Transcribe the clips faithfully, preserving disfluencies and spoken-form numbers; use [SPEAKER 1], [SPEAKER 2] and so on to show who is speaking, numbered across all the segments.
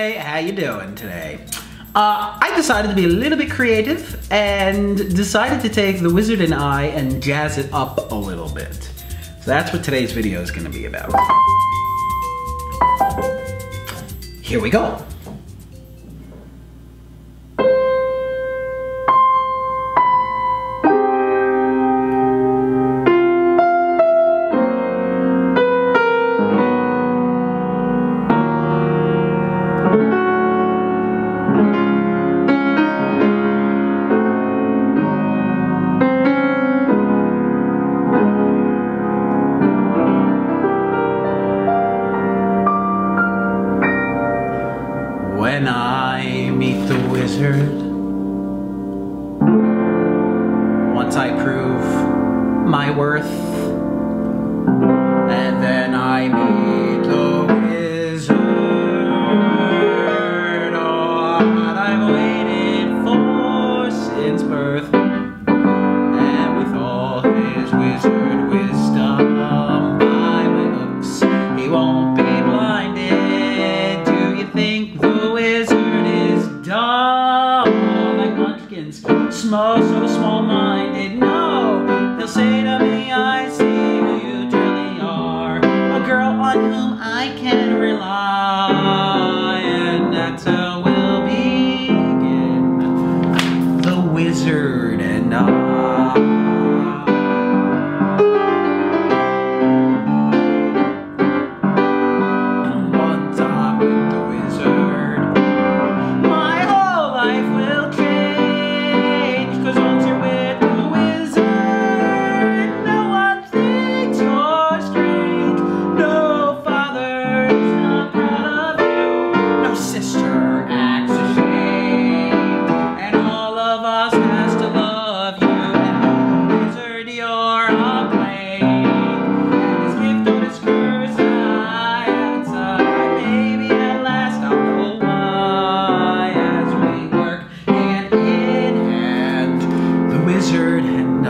[SPEAKER 1] everybody, how you doing today? Uh, I decided to be a little bit creative and decided to take The Wizard and I and jazz it up a little bit. So that's what today's video is going to be about. Here we go. When I meet the wizard, once I prove my worth, and then I meet the wizard, oh, what I've waited for since birth, and with all his wizard wisdom, by my looks, he won't be blinded. Do you think the dumb like munchkins, small, so small-minded? No, he'll say to me, I see who you truly are, a girl on whom I can rely, and that's how we'll begin, the wizard and I. Wizard and I.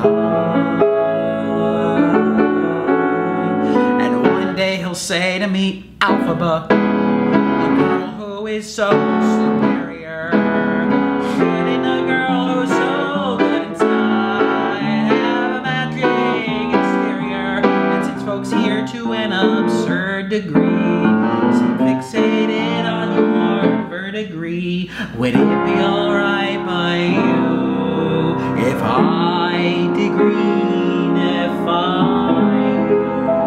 [SPEAKER 1] And one day he'll say to me, Alphaba, a girl who is so superior, shouldn't a girl who's so good inside have a magic exterior? And since folks here to an absurd degree seem fixated on your verdigris, would it be alright by you if I did greenify you?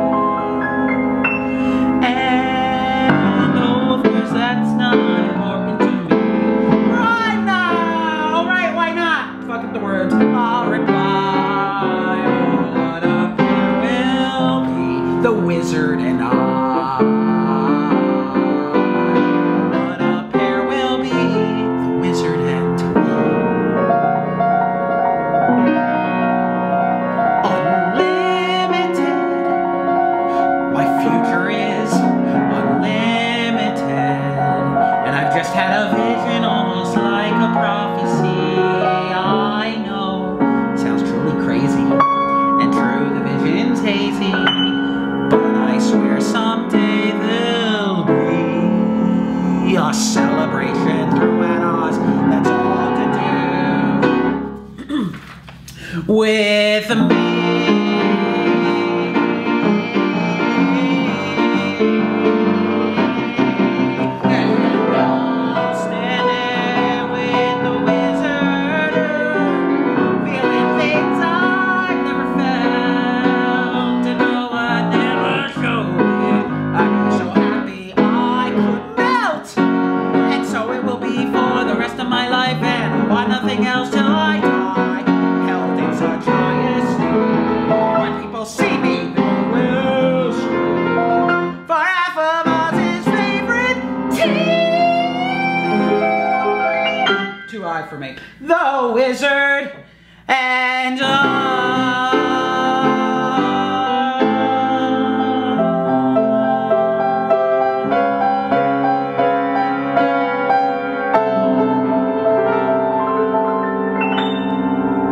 [SPEAKER 1] And oh, of course that's not important to me right now. Right, why not? Fuck up the words. I'll reply, oh, what a pair will be, the wizard and I. What a pair will be, the wizard and I. Just had a vision almost like a prophecy. I know, sounds truly crazy, and true, the vision's hazy, but I swear someday there'll be a celebration throughout Oz. That's all to do with me. Nothing else till I die, held in such high esteem. When people see me, they will scream for half of Oz's favorite team. Too high for me. The Wizard and I.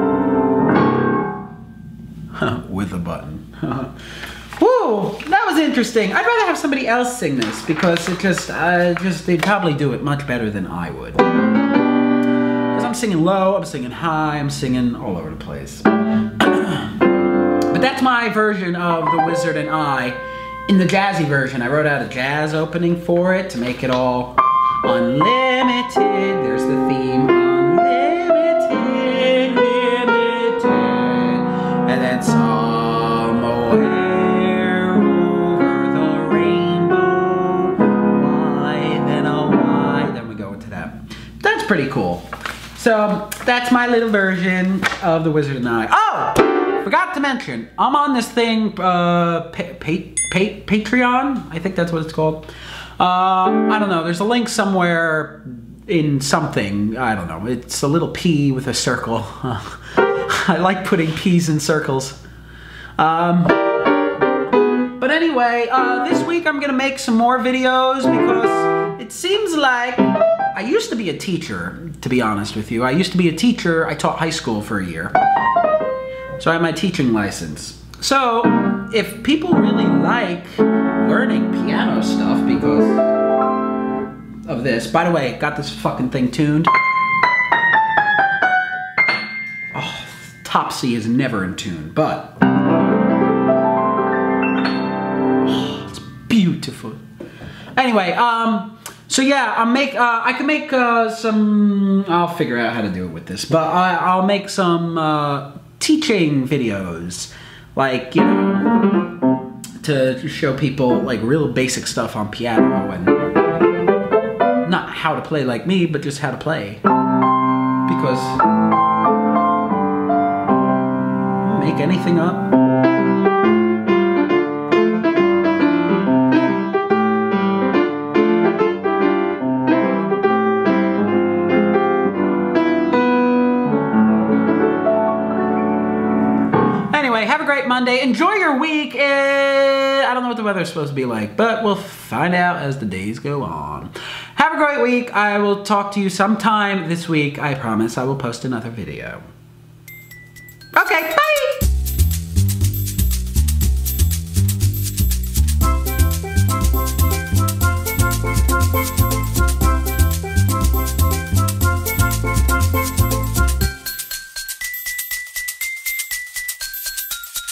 [SPEAKER 1] With a button. Woo! That was interesting. interesting. I'd rather have somebody else sing this because it just, uh, just they'd probably do it much better than I would. Because I'm singing low, I'm singing high, I'm singing all over the place. But that's my version of The Wizard and I. In the jazzy version, I wrote out a jazz opening for it to make it all unlimited. There's the theme, unlimited, limited, and then somewhere over the rainbow, why, then oh why, then we go into that. That's pretty cool. So that's my little version of The Wizard and I. Oh! Forgot to mention, I'm on this thing, uh, pa pa pa Patreon, I think that's what it's called. Uh, I don't know, there's a link somewhere in something, I don't know, it's a little P with a circle. I like putting P's in circles. Um, but anyway, uh, this week I'm gonna make some more videos because it seems like, I used to be a teacher, to be honest with you. I used to be a teacher, I taught high school for a year. So I have my teaching license. So if people really like learning piano stuff because of this, by the way, got this fucking thing tuned. Oh, top C is never in tune, but oh, it's beautiful. Anyway, um, so yeah, I'll make, uh, I can make uh, some, I'll figure out how to do it with this, but I, I'll make some, uh, teaching videos, like, you know, to show people like real basic stuff on piano and not how to play like me, but just how to play, because make anything up. Anyway, have a great Monday. Enjoy your week. Eh, I don't know what the weather's supposed to be like, but we'll find out as the days go on. Have a great week. I will talk to you sometime this week. I promise I will post another video. Okay, bye.